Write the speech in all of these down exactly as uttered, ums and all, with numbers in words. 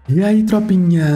E aí, tropinha,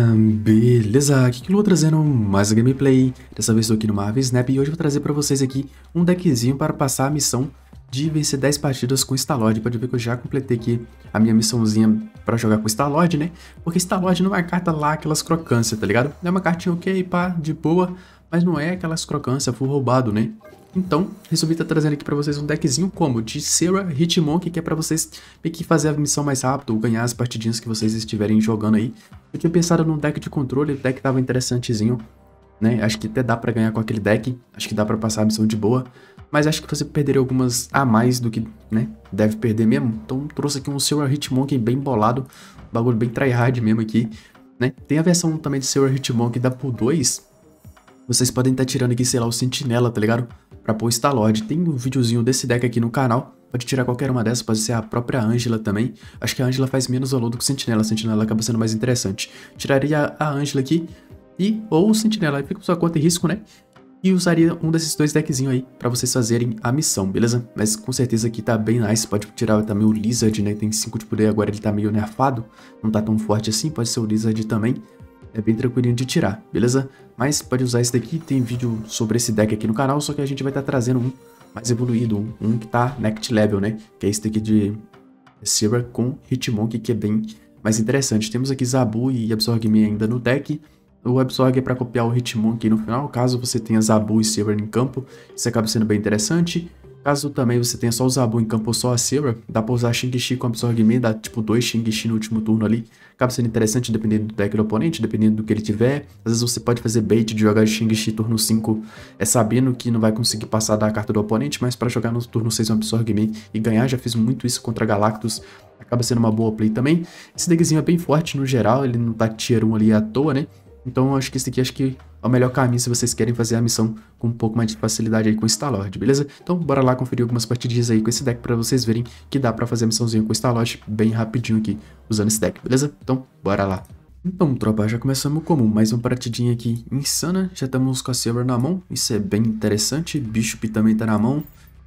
beleza? Aqui que eu vou trazendo mais uma gameplay. Dessa vez estou aqui no Marvel Snap e hoje eu vou trazer pra vocês aqui um deckzinho para passar a missão de vencer dez partidas com Star-Lord. Pode ver que eu já completei aqui a minha missãozinha pra jogar com Star-Lord, né? Porque Star-Lord não é uma carta lá, aquelas crocâncias, tá ligado? É uma cartinha ok, pá, de boa, mas não é aquelas crocâncias full roubado, né? Então, resolvi estar trazendo aqui pra vocês um deckzinho como de Serra Hitmonkey, que é pra vocês meio que fazer a missão mais rápido ou ganhar as partidinhas que vocês estiverem jogando aí. Eu tinha pensado num deck de controle, o deck tava interessantezinho, né? Acho que até dá pra ganhar com aquele deck, acho que dá pra passar a missão de boa, mas acho que você perderia algumas a mais do que, né, deve perder mesmo. Então trouxe aqui um Serra Hitmonkey bem bolado, um bagulho bem tryhard mesmo aqui, né? Tem a versão também de Serra Hitmonkey da Pool dois, vocês podem estar tirando aqui, sei lá, o Sentinela, tá ligado? Pra pôr Star-Lord. Tem um videozinho desse deck aqui no canal. Pode tirar qualquer uma dessas, pode ser a própria Ângela também. Acho que a Ângela faz menos valor do que o Sentinela. A Sentinela acaba sendo mais interessante. Tiraria a Ângela aqui e ou o Sentinela. Aí fica por sua conta e risco, né? E usaria um desses dois deckzinhos aí pra vocês fazerem a missão, beleza? Mas com certeza aqui tá bem nice. Pode tirar também o Lizard, né? Tem cinco de poder, agora ele tá meio nerfado. Não tá tão forte assim, pode ser o Lizard também. É bem tranquilinho de tirar, beleza? Mas pode usar esse daqui, tem vídeo sobre esse deck aqui no canal, só que a gente vai estar tá trazendo um mais evoluído, um, um que tá next level, né? Que é esse daqui de Serra com Hitmonkey, que é bem mais interessante. Temos aqui Zabu e Absorg-Me ainda no deck. O Absorg é para copiar o Hitmonkey no final, caso você tenha Zabu e Serra em campo, isso acaba sendo bem interessante. Caso também você tenha só o Zabu em campo ou só a Serra, dá pra usar Xingqiu com Absorg-Me, dá tipo dois Xingqiu no último turno ali. Acaba sendo interessante dependendo do deck do oponente, dependendo do que ele tiver. Às vezes você pode fazer bait de jogar Xingqiu turno cinco, é sabendo que não vai conseguir passar da carta do oponente, mas para jogar no turno seis um Absorg-Me e ganhar, já fiz muito isso contra Galactus, acaba sendo uma boa play também. Esse deckzinho é bem forte no geral, ele não tá tier um ali à toa, né? Então eu acho que esse aqui acho que é o melhor caminho se vocês querem fazer a missão com um pouco mais de facilidade aí com o Star-Lord, beleza? Então bora lá conferir algumas partidinhas aí com esse deck pra vocês verem que dá pra fazer a missãozinha com o Star-Lord bem rapidinho aqui, usando esse deck, beleza? Então bora lá. Então tropa, já começamos como mais uma partidinha aqui insana, já estamos com a Serra na mão, isso é bem interessante, Bishop também tá na mão.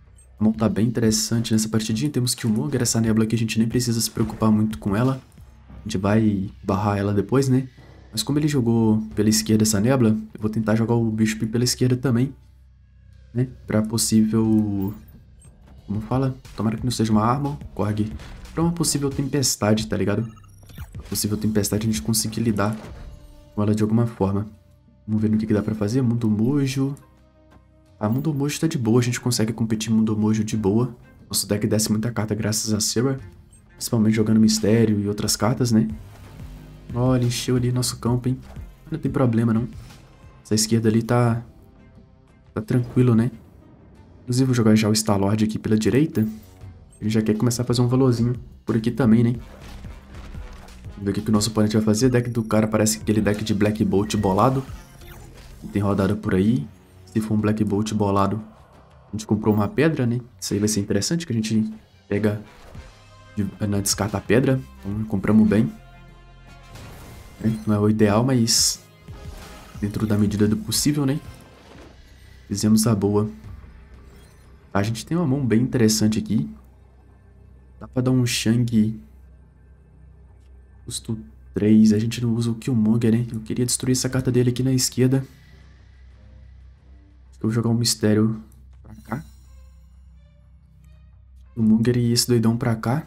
A mão tá bem interessante nessa partidinha, temos Killmonger, essa nebula aqui a gente nem precisa se preocupar muito com ela, a gente vai barrar ela depois, né? Mas como ele jogou pela esquerda essa nebula, eu vou tentar jogar o Bishop pela esquerda também, né? Pra possível... Como fala? Tomara que não seja uma arma, Korg. Pra uma possível tempestade, tá ligado? Uma possível tempestade a gente conseguir lidar com ela de alguma forma. Vamos ver no que, que dá pra fazer. Mundo Mojo. Ah, Mundo Mojo tá de boa, a gente consegue competir Mundo Mojo de boa. Nosso deck desce muita carta graças a Serra, principalmente jogando Mistério e outras cartas, né? Olha, encheu ali nosso campo, hein? Não tem problema, não. Essa esquerda ali tá... Tá tranquilo, né? Inclusive, vou jogar já o Star-Lord aqui pela direita. Ele já quer começar a fazer um valorzinho por aqui também, né? Vamos ver o que, que o nosso oponente vai fazer. O deck do cara parece aquele deck de Black Bolt bolado. Tem rodada por aí. Se for um Black Bolt bolado, a gente comprou uma pedra, né? Isso aí vai ser interessante, que a gente pega... Na descarta a pedra. Então, compramos bem. Não é o ideal, mas dentro da medida do possível, né? Fizemos a boa. A gente tem uma mão bem interessante aqui. Dá pra dar um Shang custo três. A gente não usa o Killmonger, né? Eu queria destruir essa carta dele aqui na esquerda. Acho que eu vou jogar um Mistério pra cá. Killmonger e esse doidão pra cá.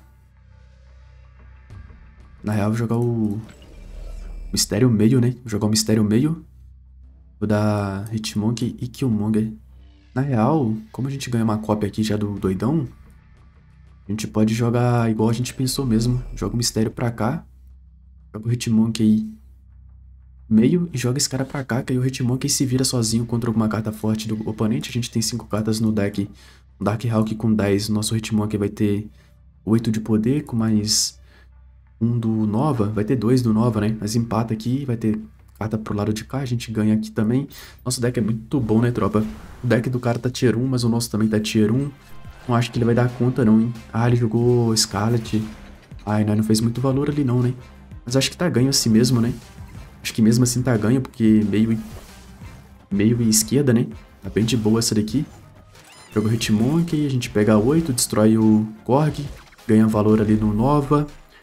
Na real, eu vou jogar o... Mistério meio, né? Vou jogar o Mistério meio. Vou dar Hitmonkey e Killmonger. Na real, como a gente ganha uma cópia aqui já do doidão, a gente pode jogar igual a gente pensou mesmo. Joga o Mistério pra cá. Joga o Hitmonkey meio e joga esse cara pra cá, que aí o Hitmonkey se vira sozinho contra alguma carta forte do oponente. A gente tem cinco cartas no deck. O Darkhawk com dez. O nosso Hitmonkey vai ter oito de poder com mais... um do Nova, vai ter dois do Nova, né? Mas empata aqui, vai ter carta pro lado de cá, a gente ganha aqui também. Nosso deck é muito bom, né, tropa? O deck do cara tá tier um, mas o nosso também tá tier um. Não acho que ele vai dar conta, não, hein? Ah, ele jogou Scarlet. Ai, não, não fez muito valor ali, não, né? Mas acho que tá ganho assim mesmo, né? Acho que mesmo assim tá ganho, porque meio e... meio e esquerda, né? Tá bem de boa essa daqui. Joga o Hitmonkey, a gente pega oito, destrói o Korg, ganha valor ali no Nova.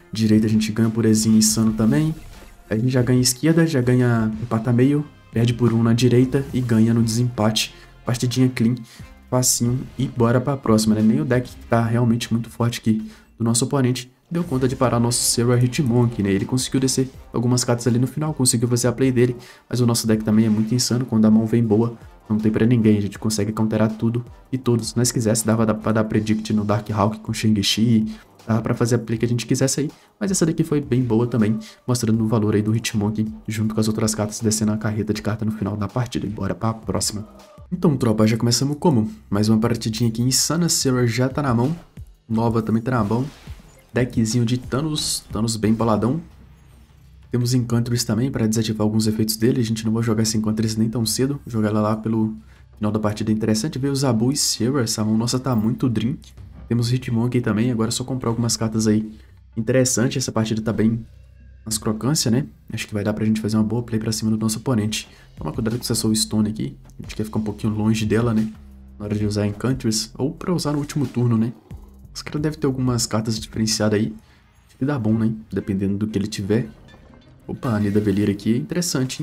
Direita a gente ganha por Ezinho insano também. Aí a gente já ganha esquerda, já ganha empata meio, perde por um na direita e ganha no desempate. Partidinha clean, facinho e bora pra próxima, né? Nem o deck que tá realmente muito forte aqui do nosso oponente deu conta de parar nosso Serra Hitmonk, né? Ele conseguiu descer algumas cartas ali no final, conseguiu fazer a play dele, mas o nosso deck também é muito insano, quando a mão vem boa, não tem pra ninguém, a gente consegue counterar tudo e todos. Se nós quisesse, dava pra dar predict no Darkhawk com Shang-Chi, dava pra fazer a play que a gente quisesse aí, mas essa daqui foi bem boa também, mostrando o valor aí do Hitmonk, junto com as outras cartas, descendo a carreta de carta no final da partida. E bora pra próxima. Então, tropa, já começamos como? Mais uma partidinha aqui insana, Serra já tá na mão, Nova também tá na mão. Deckzinho de Thanos, Thanos bem boladão. Temos Encantries também para desativar alguns efeitos dele. A gente não vai jogar esse Encantries nem tão cedo. Jogar ela lá pelo final da partida. Interessante ver o Zabu e Serra. Essa mão nossa tá muito drink. Temos Hitmonk também. Agora é só comprar algumas cartas aí. Interessante, essa partida tá bem nas crocâncias, né? Acho que vai dar pra gente fazer uma boa play pra cima do nosso oponente. Toma cuidado com essa Soul Stone aqui. A gente quer ficar um pouquinho longe dela, né? Na hora de usar Encantries. Ou pra usar no último turno, né? Os caras devem ter algumas cartas diferenciadas aí. Acho que dá bom, né? Dependendo do que ele tiver. Opa, a Nidavellir aqui é interessante, hein?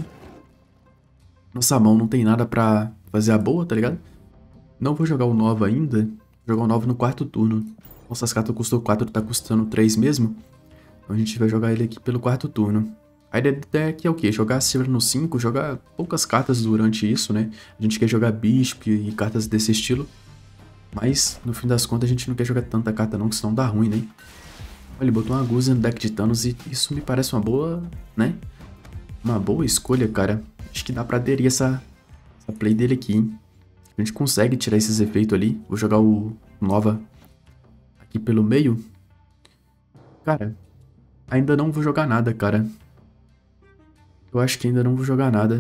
Nossa mão não tem nada pra fazer a boa, tá ligado? Não vou jogar o Nova ainda. Vou jogar o Nova no quarto turno. Nossas cartas custou quatro, tá custando três mesmo. Então a gente vai jogar ele aqui pelo quarto turno. A ideia aqui é o quê? Jogar Silver no cinco, jogar poucas cartas durante isso, né? A gente quer jogar Bishop e cartas desse estilo. Mas, no fim das contas, a gente não quer jogar tanta carta não, que senão dá ruim, né? Olha, ele botou uma Guza no deck de Thanos e isso me parece uma boa, né? Uma boa escolha, cara. Acho que dá pra aderir essa, essa play dele aqui, hein? A gente consegue tirar esses efeitos ali. Vou jogar o Nova aqui pelo meio. Cara, ainda não vou jogar nada, cara. Eu acho que ainda não vou jogar nada.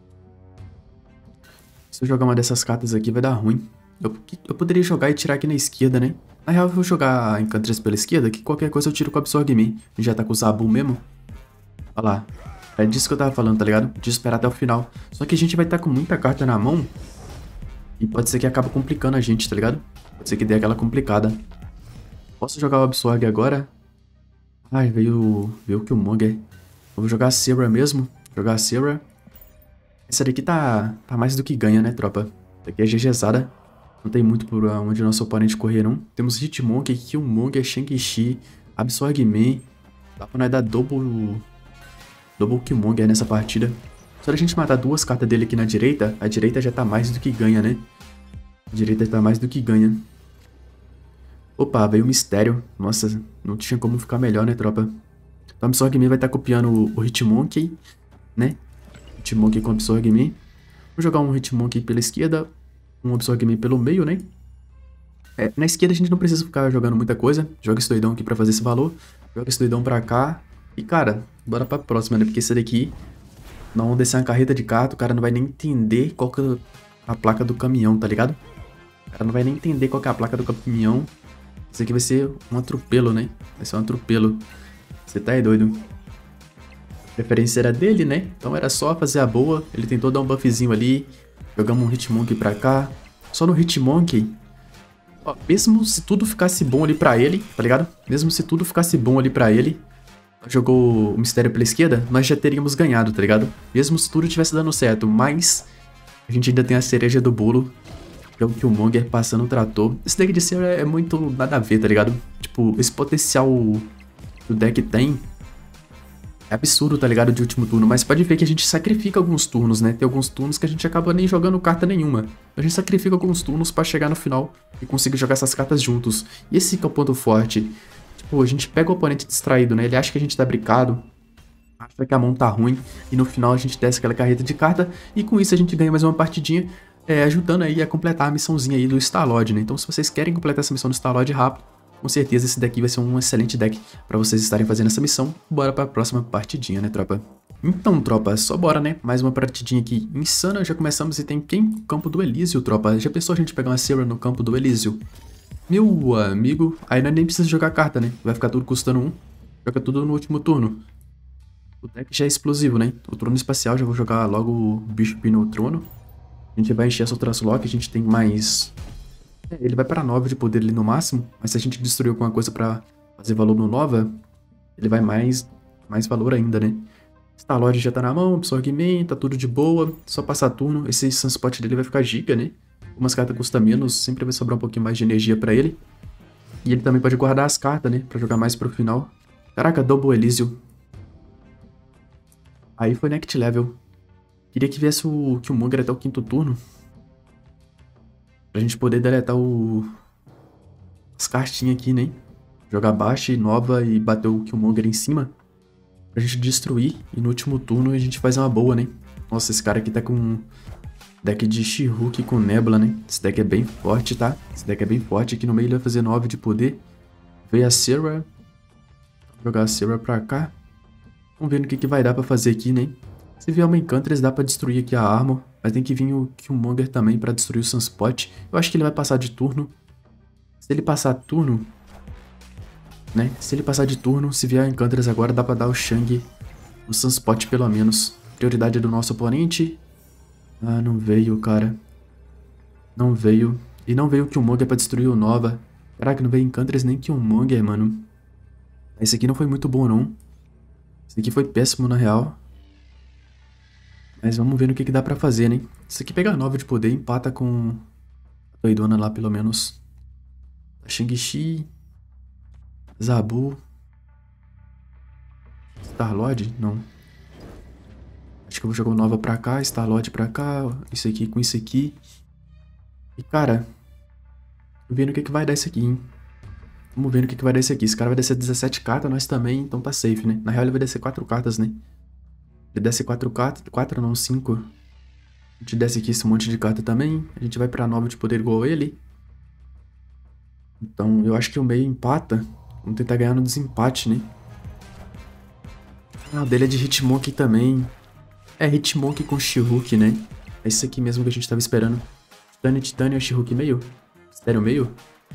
Se eu jogar uma dessas cartas aqui, vai dar ruim. Eu, eu poderia jogar e tirar aqui na esquerda, né? Na real, eu vou jogar Encantries pela esquerda, que qualquer coisa eu tiro com Absorb Me. Já tá com o Zabu mesmo. Olha lá. É disso que eu tava falando, tá ligado? De esperar até o final. Só que a gente vai estar tá com muita carta na mão. E pode ser que acabe complicando a gente, tá ligado? Pode ser que dê aquela complicada. Posso jogar o Absorb agora? Ai, veio, veio o Killmonger. Eu vou jogar a Serra mesmo. Jogar a Serra. Essa daqui tá, tá mais do que ganha, né, tropa? Essa daqui é GGzada. Não tem muito por onde o nosso oponente correr, não. Temos Hitmonk, Killmonger, Shang-Chi, Absorb Me. Dá pra nós dar double... Double Killmonger nessa partida. Só a gente matar duas cartas dele aqui na direita, a direita já tá mais do que ganha, né? A direita tá mais do que ganha. Opa, veio o Mistério. Nossa, não tinha como ficar melhor, né, tropa? Então Absorb Me vai estar tá copiando o, o Hitmonk, né? Hitmonk com Absorb Me. Vou jogar um Hitmonk pela esquerda. Um Absorb Me pelo meio, né? É, na esquerda a gente não precisa ficar jogando muita coisa. Joga esse doidão aqui pra fazer esse valor. Joga esse doidão pra cá. E, cara, bora pra próxima, né? Porque esse daqui, não vamos descer uma carreta de carta, o cara não vai nem entender qual que é a placa do caminhão, tá ligado? O cara não vai nem entender qual que é a placa do caminhão. Isso aqui vai ser um atropelo, né? Vai ser um atropelo. Você tá aí, doido? A preferência era dele, né? Então era só fazer a boa. Ele tentou dar um buffzinho ali. Jogamos um Hitmonk pra cá. Só no Hitmonk, ó, mesmo se tudo ficasse bom ali pra ele, tá ligado? Mesmo se tudo ficasse bom ali pra ele, jogou o Mistério pela esquerda, nós já teríamos ganhado, tá ligado? Mesmo se tudo tivesse dando certo, mas a gente ainda tem a cereja do bolo, que é o Killmonger passando o trator. Esse deck de Serra é muito nada a ver, tá ligado? Tipo, esse potencial que o deck tem é absurdo, tá ligado, de último turno, mas pode ver que a gente sacrifica alguns turnos, né? Tem alguns turnos que a gente acaba nem jogando carta nenhuma. A gente sacrifica alguns turnos pra chegar no final e conseguir jogar essas cartas juntos. E esse que é o ponto forte. Tipo, a gente pega o oponente distraído, né? Ele acha que a gente tá brincado, acha que a mão tá ruim, e no final a gente desce aquela carreta de carta, e com isso a gente ganha mais uma partidinha, é, ajudando aí a completar a missãozinha aí do Star-Lord, né? Então se vocês querem completar essa missão do Star-Lord rápido, com certeza esse daqui vai ser um excelente deck pra vocês estarem fazendo essa missão. Bora pra próxima partidinha, né, tropa? Então, tropa, só bora, né? Mais uma partidinha aqui insana. Já começamos e tem quem? Campo do Elísio, tropa. Já pensou a gente pegar uma Serra no campo do Elísio? Meu amigo, aí nós nem precisa jogar carta, né? Vai ficar tudo custando um. Joga tudo no último turno. O deck já é explosivo, né? O trono espacial, já vou jogar logo o Bishop no trono. A gente vai encher essa Translock, a gente tem mais... Ele vai para nove de poder ali no máximo, mas se a gente destruir alguma coisa pra fazer valor no Nova, ele vai mais, mais valor ainda, né? Star-Lord já tá na mão, Absorgman, tá tudo de boa, só passar turno. Esse Sunspot dele vai ficar giga, né? Umas cartas custam menos, sempre vai sobrar um pouquinho mais de energia pra ele. E ele também pode guardar as cartas, né? Pra jogar mais pro final. Caraca, Double Elysium. Aí foi Next Level. Queria que viesse o Killmonger até o quinto turno. Pra gente poder deletar o... as cartinhas aqui, né? Jogar baixa e nova e bater o Killmonger em cima. Pra gente destruir. E no último turno a gente faz uma boa, né? Nossa, esse cara aqui tá com... deck de She-Hulk com Nebula, né? Esse deck é bem forte, tá? Esse deck é bem forte. Aqui no meio ele vai fazer nove de poder. Veio a Serra. Vou jogar a Serra pra cá. Vamos ver no que, que vai dar pra fazer aqui, né? Se vier uma Encantress, dá pra destruir aqui a Armor. Mas tem que vir o Killmonger também pra destruir o Sunspot. Eu acho que ele vai passar de turno. Se ele passar turno... né? Se ele passar de turno, se vier a Encantress agora, dá pra dar o Shang no Sunspot pelo menos. Prioridade do nosso oponente. Ah, não veio, cara. Não veio. E não veio o Killmonger pra destruir o Nova. Caraca, não veio Encantress nem Killmonger, mano. Esse aqui não foi muito bom, não. Esse aqui foi péssimo, na real. Mas vamos ver no que, que dá pra fazer, né? Isso aqui pega nove de poder, empata com a doidona lá, pelo menos. A Shang-Chi. Zabu. Star-Lord? Não. Acho que eu vou jogar o Nova pra cá, Star-Lord pra cá. Isso aqui com isso aqui. E, cara... vendo o que, que vai dar isso aqui, hein? Vamos ver o que, que vai dar isso aqui. Esse cara vai descer dezessete cartas, nós também, então tá safe, né? Na real ele vai descer quatro cartas, né? Ele desce quatro cartas, quatro não, cinco. A gente desce aqui esse monte de carta também. A gente vai pra nove de poder igual ele. Então eu acho que o meio empata. Vamos tentar ganhar no desempate, né? Ah, o dele é de Hitmonkey também. É Hitmonkey com She-Hulk, né? É isso aqui mesmo que a gente tava esperando. Titânia, Titânia, She-Hulk meio? Sério, meio?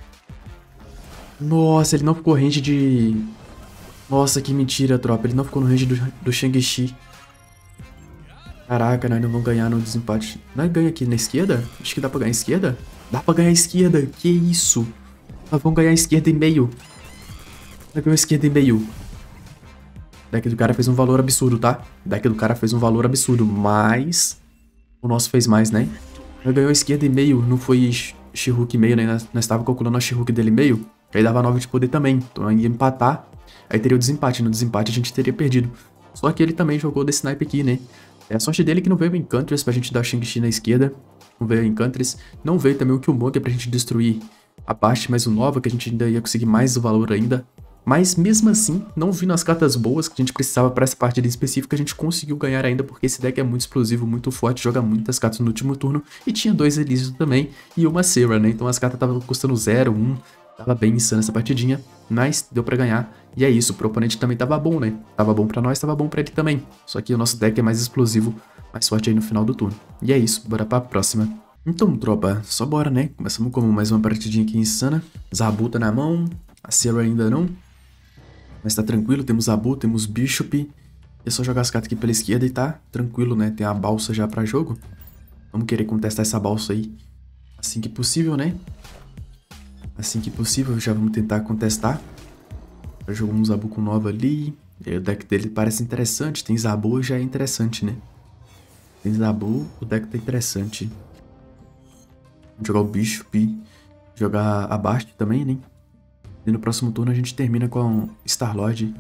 Nossa, ele não ficou range de... Nossa, que mentira, tropa. Ele não ficou no range do, do Shang-Chi. Caraca, nós não vamos ganhar no desempate. Nós ganha aqui na esquerda? Acho que dá pra ganhar a esquerda. Dá pra ganhar a esquerda. Que isso? Nós vamos ganhar a esquerda em meio. Nós ganhamos a esquerda em meio. O deck do cara fez um valor absurdo, tá? O deck do cara fez um valor absurdo, mas... o nosso fez mais, né? Nós ganhamos a esquerda em meio. Não foi She-Hulk meio, né? Nós, nós tava calculando a She-Hulk dele meio. Aí dava nove de poder também. Então ia empatar. Aí teria o desempate. No desempate a gente teria perdido. Só que ele também jogou desse naipe aqui, né? É a sorte dele que não veio o Encantress pra gente dar Shang-Chi na esquerda. Não veio o Encantress. Não veio também o Killmonger pra gente destruir a parte mais o Nova, que a gente ainda ia conseguir mais o valor ainda. Mas mesmo assim, não vindo as cartas boas que a gente precisava pra essa partida em específica, a gente conseguiu ganhar ainda, porque esse deck é muito explosivo, muito forte, joga muitas cartas no último turno. E tinha dois Elysium também e uma Serra, né? Então as cartas estavam custando zero, um. Tava bem insano essa partidinha, mas deu pra ganhar. E é isso, pro oponente também tava bom, né? Tava bom pra nós, tava bom pra ele também. Só que o nosso deck é mais explosivo, mais forte aí no final do turno. E é isso, bora pra próxima. Então, tropa, só bora, né? Começamos com mais uma partidinha aqui insana. Zabu tá na mão, a Serra ainda não. Mas tá tranquilo, temos Zabu, temos Bishop. É só jogar as cartas aqui pela esquerda e tá tranquilo, né? Tem a balsa já pra jogo. Vamos querer contestar essa balsa aí assim que possível, né? Assim que possível, já vamos tentar contestar. Já jogou um Zabu com Nova ali. E aí o deck dele parece interessante. Tem Zabu, já é interessante, né? Tem Zabu, o deck tá interessante. Vamos jogar o Bishop. Jogar a Bast também, né? E no próximo turno a gente termina com Star-Lord.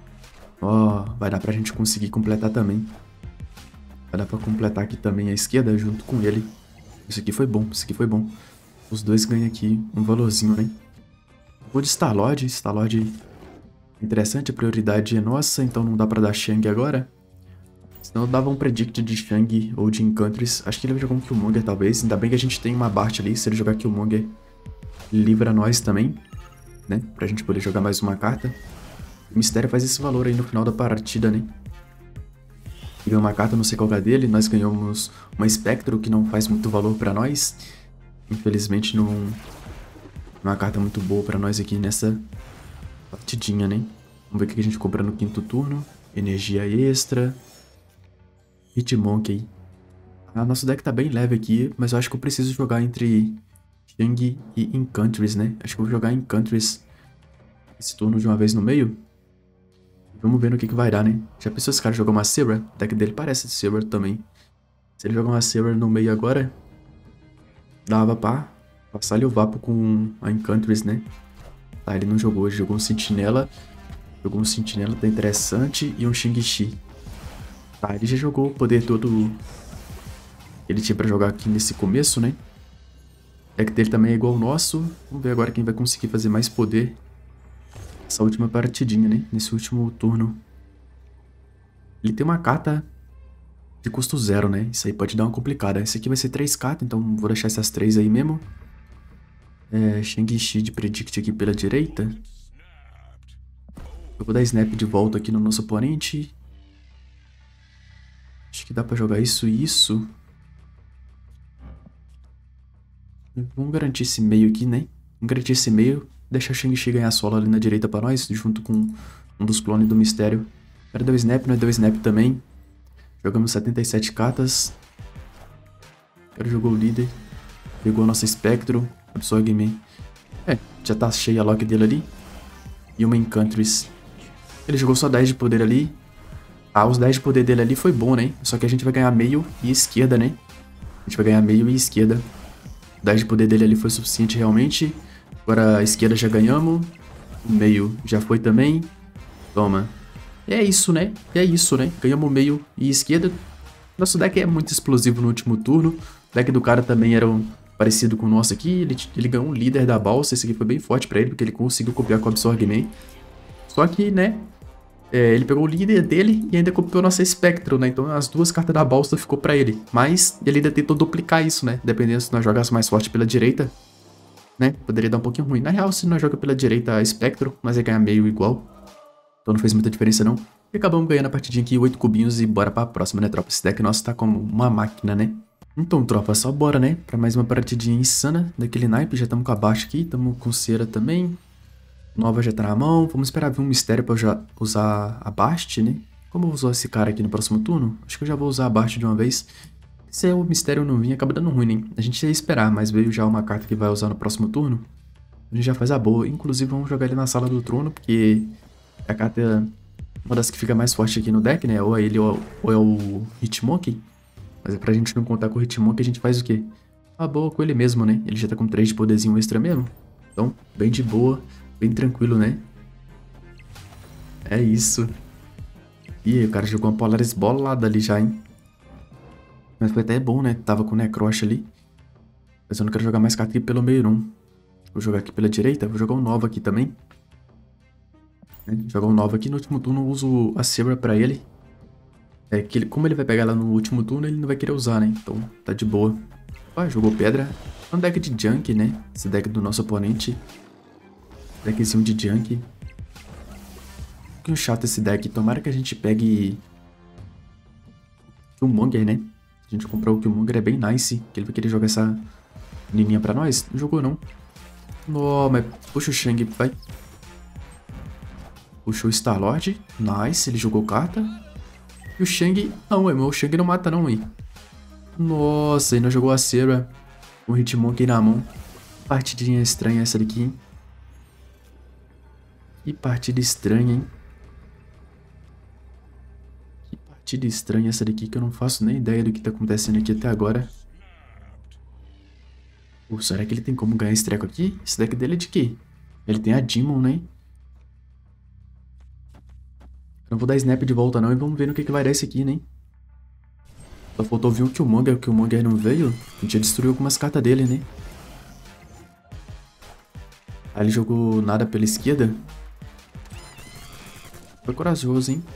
Ó, oh, vai dar pra gente conseguir completar também. Vai dar pra completar aqui também a esquerda junto com ele. Isso aqui foi bom, isso aqui foi bom. Os dois ganham aqui um valorzinho, né? Vou de Star-Lord. Star-Lord interessante, a prioridade é nossa, então não dá pra dar Shang agora. Senão eu dava um predict de Shang ou de Encantress. Acho que ele vai jogar um Killmonger talvez. Ainda bem que a gente tem uma Bart ali. Se ele jogar Killmonger, livra nós também, né? Pra gente poder jogar mais uma carta. O Mistério faz esse valor aí no final da partida, né? Ganhou uma carta, não sei qual é dele. Nós ganhamos uma Spectro que não faz muito valor pra nós. Infelizmente não, não é uma carta muito boa pra nós aqui nessa partidinha, né? Vamos ver o que a gente compra no quinto turno. Energia extra. Hitmonkey. Ah, nosso deck tá bem leve aqui, mas eu acho que eu preciso jogar entre Shang e Encantress, né? Acho que eu vou jogar Encantress esse turno de uma vez no meio. Vamos ver no que que vai dar, né? Já pensou esse cara jogar uma Silver? O deck dele parece de Silver também. Se ele jogar uma Silver no meio agora, dava pra passar ali o Vapo com a Enchantress, né? Tá, ele não jogou, ele jogou um Sentinela. Jogou um Sentinela, tá interessante, e um Xingqiu. Tá, ele já jogou o poder todo que ele tinha pra jogar aqui nesse começo, né? O deck dele também é igual ao nosso. Vamos ver agora quem vai conseguir fazer mais poder nessa última partidinha, né? Nesse último turno. Ele tem uma carta de custo zero, né? Isso aí pode dar uma complicada. Esse aqui vai ser três cartas, então vou deixar essas três aí mesmo. É, Xingqiu de Predict aqui pela direita. Eu vou dar snap de volta aqui no nosso oponente. Acho que dá pra jogar isso e isso. Vamos garantir esse meio aqui, né? Vamos garantir esse meio. Deixar o Xingqiu ganhar solo ali na direita pra nós, junto com um dos clones do mistério. O cara deu snap, nós deu snap também. Jogamos setenta e sete cartas. O cara jogou o líder. Pegou a nossa Spectro. Absorgman. É, já tá cheia a lock dele ali. E uma Enchantress. Ele jogou só dez de poder ali. Ah, os dez de poder dele ali foi bom, né? Só que a gente vai ganhar meio e esquerda, né? A gente vai ganhar meio e esquerda. O dez de poder dele ali foi suficiente realmente. Agora a esquerda já ganhamos. O meio já foi também. Toma. E é isso, né? E é isso, né? Ganhamos meio e esquerda. Nosso deck é muito explosivo no último turno. O deck do cara também era um parecido com o nosso aqui. Ele, ele ganhou um líder da balsa. Esse aqui foi bem forte pra ele, porque ele conseguiu copiar com o Absorgman. Só que, né? É, ele pegou o líder dele e ainda copiou nossa Spectro, né? Então as duas cartas da balsa ficou pra ele. Mas ele ainda tentou duplicar isso, né? Dependendo se nós jogássemos mais forte pela direita, né? Poderia dar um pouquinho ruim. Na real, se nós jogamos pela direita a Spectro, nós ia ganhar meio igual. Então não fez muita diferença, não. E acabamos ganhando a partidinha aqui, oito cubinhos, e bora pra próxima, né, tropa? Esse deck nosso tá como uma máquina, né? Então, tropa, só bora, né? Pra mais uma partidinha insana daquele naipe. Já estamos com a baixa aqui, estamos com cera também. Nova já tá na mão. Vamos esperar vir um mistério pra eu já usar a Bast, né? Como eu vou usar esse cara aqui no próximo turno, acho que eu já vou usar a Bast de uma vez. Se o mistério não vir, acaba dando ruim, né? A gente ia esperar, mas veio já uma carta que vai usar no próximo turno. A gente já faz a boa. Inclusive, vamos jogar ele na sala do trono, porque a carta é uma das que fica mais forte aqui no deck, né? Ou é ele ou é o Hitmonkey. Mas é pra gente não contar com o Hitmonkey, a gente faz o quê? A boa com ele mesmo, né? Ele já tá com três de poderzinho extra mesmo. Então, bem de boa. Bem tranquilo, né? É isso. Ih, o cara jogou uma Polaris bolada ali já, hein? Mas foi até bom, né? Tava com o Necrosh ali. Mas eu não quero jogar mais carta aqui pelo meio, não. Vou jogar aqui pela direita. Vou jogar um Nova aqui também. Né? Jogar um Nova aqui. No último turno eu uso a Silver pra ele. É que ele, como ele vai pegar ela no último turno, ele não vai querer usar, né? Então tá de boa. Ah, jogou pedra. É um deck de Junk, né? Esse deck do nosso oponente. Deckzinho de Junk. Um pouquinho chato esse deck. Tomara que a gente pegue o Killmonger, né? A gente comprou o Killmonger, é bem nice. Que ele vai querer jogar essa menininha pra nós. Não jogou, não. Não, mas puxa o Shang, vai. Puxou o Star-Lord. Nice, ele jogou carta. E o Shang... Não, ué, o Shang não mata não, hein. Nossa, ele não jogou a Cera. Com o Hitmonkey na mão. Partidinha estranha essa daqui, hein. Que partida estranha, hein? Que partida estranha essa daqui que eu não faço nem ideia do que tá acontecendo aqui até agora. Pô, será que ele tem como ganhar esse treco aqui? Esse deck dele é de quê? Ele tem a Demon, né? Eu não vou dar snap de volta não e vamos ver no que, que vai dar esse aqui, né? Só faltou vir o Killmonger, o Killmonger não veio. A gente já destruiu algumas cartas dele, né? Aí ele jogou nada pela esquerda. Foi corajoso, hein?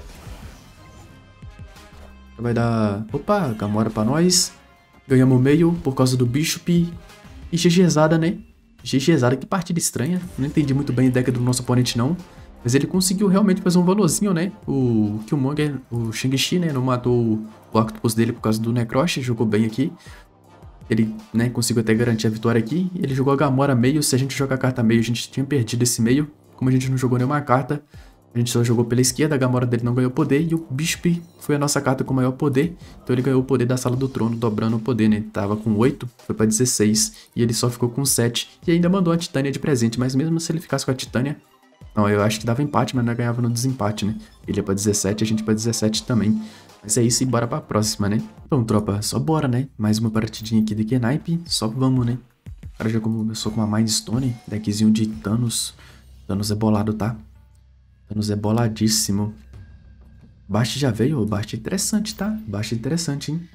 Vai dar... Opa, Gamora pra nós. Ganhamos o meio por causa do Bishop. E GGzada, né? GGzada, que partida estranha. Não entendi muito bem a deck do nosso oponente, não. Mas ele conseguiu realmente fazer um valorzinho, né? O Killmonger, o Shang-Chi, né? Não matou o Octopus dele por causa do Necrosh. Jogou bem aqui. Ele, né, conseguiu até garantir a vitória aqui. Ele jogou a Gamora meio. Se a gente jogar a carta meio, a gente tinha perdido esse meio. Como a gente não jogou nenhuma carta, a gente só jogou pela esquerda, a Gamora dele não ganhou poder. E o Bishop foi a nossa carta com maior poder. Então ele ganhou o poder da Sala do Trono, dobrando o poder, né? Ele tava com oito, foi pra dezesseis. E ele só ficou com sete. E ainda mandou a Titânia de presente. Mas mesmo se ele ficasse com a Titânia, Não, eu acho que dava empate, mas nós ganhava no desempate, né? Ele ia pra dezessete, a gente pra dezessete também. Mas é isso e bora pra próxima, né? Então, tropa, só bora, né? Mais uma partidinha aqui de Knipe, só vamos, né? O cara já começou com uma Mind Stone, deckzinho de Thanos. Thanos é bolado, tá? Thanos é boladíssimo. Bast já veio, Bast interessante, tá? Bast interessante, hein?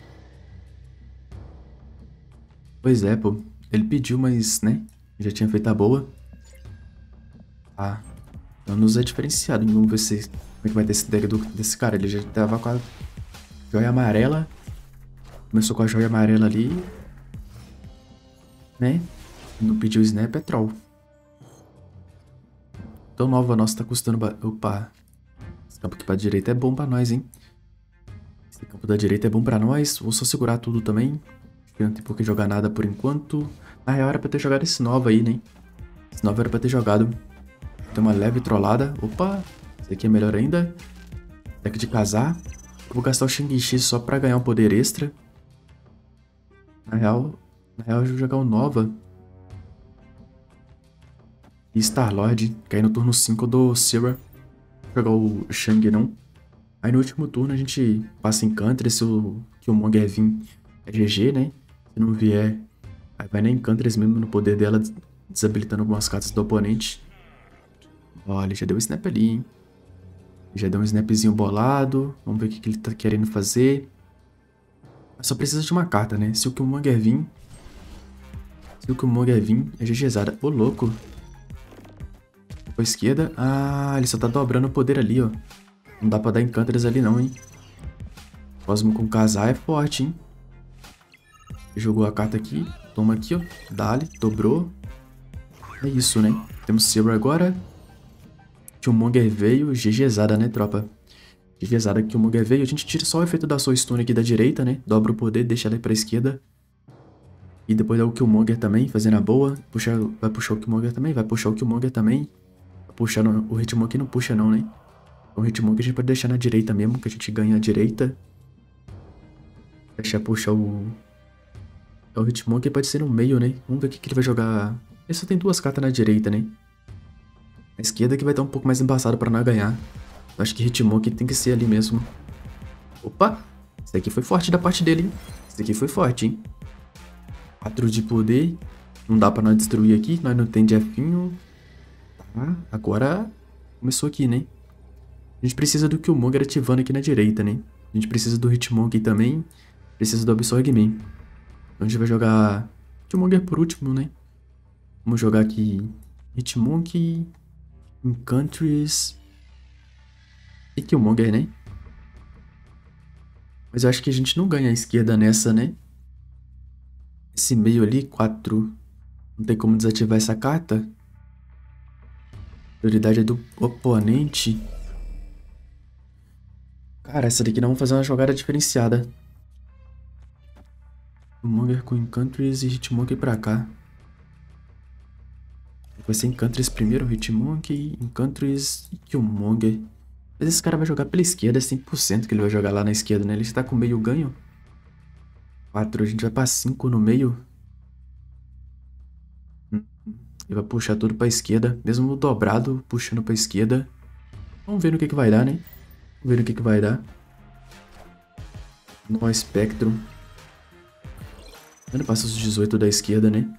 Pois é, pô. Ele pediu, mas, né? Já tinha feito a boa. Ah, Thanos é diferenciado. Vamos ver se, como é que vai ter esse deck do, desse cara. Ele já tava com a joia amarela. Começou com a joia amarela ali. Né? Não pediu snap, é troll. Tão nova nossa, tá custando... Opa. Esse campo aqui pra direita é bom pra nós, hein? Esse campo da direita é bom pra nós. Vou só segurar tudo também. Não tem por que jogar nada por enquanto. Na real era pra ter jogado esse nova aí, né? Esse nova era pra ter jogado. Tem uma leve trollada. Opa. Esse aqui é melhor ainda. Deck de casar. Eu vou gastar o Shang-Chi só pra ganhar um poder extra. Na real... Na real eu vou jogar o nova. E Star-Lord. Que aí no turno cinco eu dou Sira. Vou jogar o Shang não. Aí no último turno a gente passa em Country. Se o Killmonger vir é G G, né? Se não vier, aí vai na Encantress mesmo no poder dela, desabilitando algumas cartas do oponente. Olha, já deu um snap ali, hein? Já deu um snapzinho bolado. Vamos ver o que, que ele tá querendo fazer. Só precisa de uma carta, né? Se o Killmonger vir... Se o Killmonger vir, é GGzada. Ô, louco. Com a esquerda. Ah, ele só tá dobrando o poder ali, ó. Não dá pra dar Encantress ali não, hein? Cosmo com casar é forte, hein? Jogou a carta aqui. Toma aqui, ó. Dali, dobrou. É isso, né? Temos Sira agora. Killmonger veio. GGzada, né, tropa? GGzada que o Killmonger veio. A gente tira só o efeito da Soul Stone aqui da direita, né? Dobra o poder, deixa ela pra esquerda. E depois dá o Killmonger também, fazendo a boa. Puxa, vai puxar o Killmonger também. Vai puxar o Killmonger também. Puxar no, o Hitmonkey não puxa não, né? O Hitmonkey a gente pode deixar na direita mesmo, que a gente ganha a direita. Deixar puxar o... O Hitmonkey pode ser no meio, né? Vamos ver o que, que ele vai jogar. Ele só tem duas cartas na direita, né? A esquerda que vai estar um pouco mais embaçado pra nós ganhar. Eu acho que Hitmonkey tem que ser ali mesmo. Opa! Esse aqui foi forte da parte dele, hein? Esse aqui foi forte, hein? quatro de poder. Não dá pra nós destruir aqui. Nós não tem Jeffinho. Tá, agora começou aqui, né? A gente precisa do Killmonger ativando aqui na direita, né? A gente precisa do Hitmonkey também. Precisa do Absorgman. Então a gente vai jogar Killmonger por último, né? Vamos jogar aqui Hitmonkey, Encantress e Killmonger, né? Mas eu acho que a gente não ganha a esquerda nessa, né? Esse meio ali, quatro. Não tem como desativar essa carta. Prioridade é do oponente. Cara, essa daqui nós vamos fazer uma jogada diferenciada. Killmonger com Encantress e Hitmonkey pra cá. Vai ser Encantress primeiro, Hitmonkey, Encantress e Killmonger. Mas esse cara vai jogar pela esquerda, é cem por cento que ele vai jogar lá na esquerda, né? Ele está com meio ganho. quatro, a gente vai pra cinco no meio. Ele vai puxar tudo pra esquerda, mesmo dobrado, puxando pra esquerda. Vamos ver no que que vai dar, né? Vamos ver no que que vai dar. No Spectrum. Ele passa os dezoito da esquerda, né?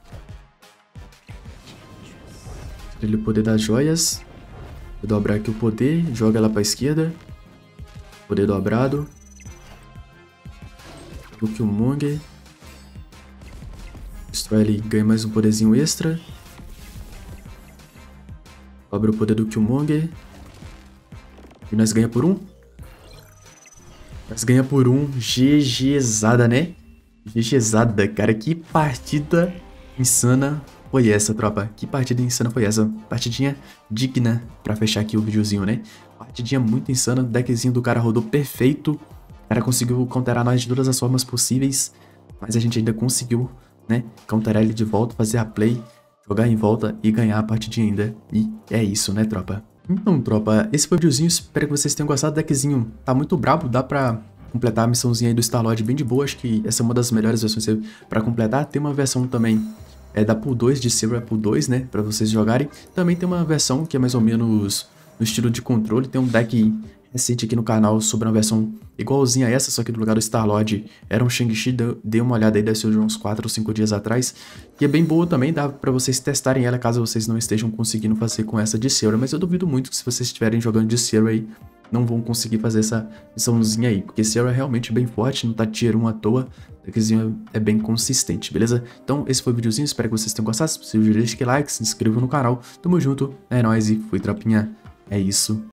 Ele o poder das joias. Vou dobrar aqui o poder. Joga ela pra esquerda. Poder dobrado. O Killmonger. Destrói ele e ganha mais um poderzinho extra. Dobra o poder do Killmonger. E nós ganha por um. Nós ganha por um. GGzada, né? GGzada, cara. Que partida insana foi essa, tropa? Que partida insana foi essa? Partidinha digna pra fechar aqui o videozinho, né? Partidinha muito insana. O deckzinho do cara rodou perfeito. O cara conseguiu counterar nós de todas as formas possíveis. Mas a gente ainda conseguiu, né? Counterar ele de volta, fazer a play, jogar em volta e ganhar a partidinha ainda. E é isso, né, tropa? Então, tropa, esse foi o videozinho. Espero que vocês tenham gostado. O deckzinho tá muito brabo. Dá pra completar a missãozinha aí do Star-Lord bem de boa. Acho que essa é uma das melhores versões pra completar. Tem uma versão também é da Pool dois, de Zero a Pool dois, né, pra vocês jogarem. Também tem uma versão que é mais ou menos no estilo de controle, tem um deck recente aqui no canal sobre uma versão igualzinha a essa, só que no lugar do Star-Lord era um Shang-Chi, dê uma olhada aí, deve ser de uns quatro ou cinco dias atrás, que é bem boa também, dá pra vocês testarem ela caso vocês não estejam conseguindo fazer com essa de Zero, mas eu duvido muito que se vocês estiverem jogando de Zero aí, não vão conseguir fazer essa missãozinha aí, porque Zero é realmente bem forte, não tá tier um à toa, o deckzinho é bem consistente, beleza? Então esse foi o videozinho, espero que vocês tenham gostado, se possível deixe like, se inscreva no canal, tamo junto, é nóis e fui tropinha, é isso.